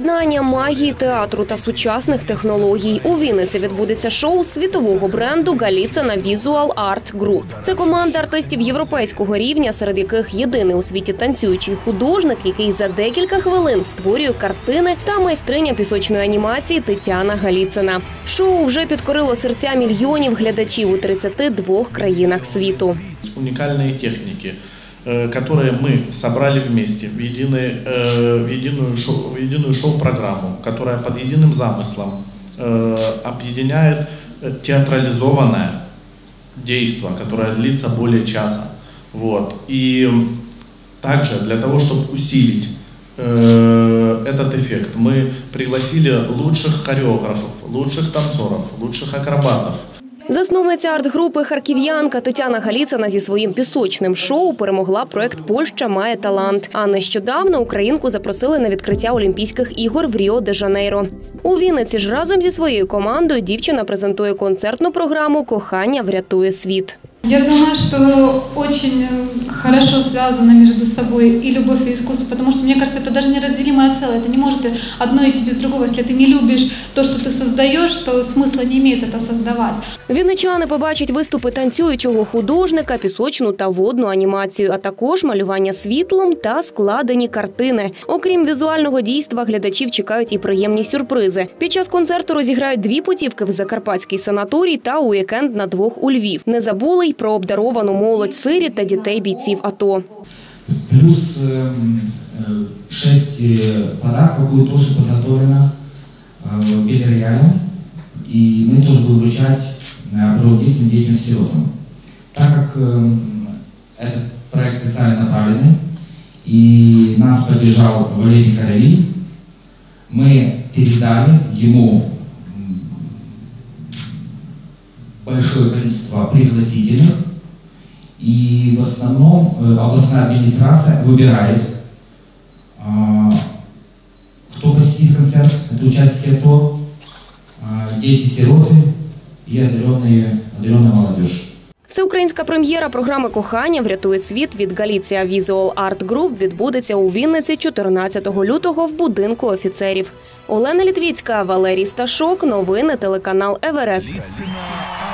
Поєднання магії театру та сучасних технологій. У Вінниці відбудеться шоу світового бренду «Галіцина Visual Art Group». Це команда артистів європейського рівня, серед яких єдиний у світі танцюючий художник, який за декілька хвилин створює картини, та майстриня пісочної анімації Тетяна Галіцина. Шоу вже підкорило серця мільйонів глядачів у 32 країнах світу. Унікальні техніки, которые мы собрали вместе в единую шоу-программу, которая под единым замыслом объединяет театрализованное действо, которое длится более часа. Вот. И также для того, чтобы усилить этот эффект, мы пригласили лучших хореографов, лучших танцоров, лучших акробатов. Засновниця арт-групи харків'янка Тетяна Галіцина зі своїм пісочним шоу перемогла проект «Польща має талант». А нещодавно українку запросили на відкриття Олімпійських ігор в Ріо-де-Жанейро. У Вінниці ж разом зі своєю командою дівчина презентує концертну програму «Кохання врятує світ». Я думаю, что очень хорошо связано между собой и любовь, и искусство, потому что, мне кажется, это даже неразделимое целое. Это не может одно идти без другого. Если ты не любишь то, что ты создаешь, то смысла не имеет это создавать. Вінничани побачать виступи танцюючого художника, пісочну та водну анімацію, а також малювання світлом та складені картини. Окрім візуального дійства, глядачів чекають і приємні сюрпризи. Під час концерту розіграють 2 путівки в Закарпатський санаторій та уікенд на 2 у Львів. Не забули й про обдаровану молодь, сиріт та дітей бійців АТО. Плюс 6 подарков будет тоже подготовлено в Белерояле. И мы тоже будем вручать детям-сиротам. Так как этот проект социально направленный и нас поддержал Валерий Хоровий, мы передали ему большое количество пригласительных, и в основном областная администрация выбирает, кто посетит концерт. Это участники АТО, дети-сироты и одаренная молодежь. Всеукраїнська прем'єра програми «Кохання врятує світ» від «Галіція Visual Art Group» відбудеться у Вінниці 14 лютого в будинку офіцерів. Олена Літвіцька, Валерій Сташок. Новини телеканал «Еверест».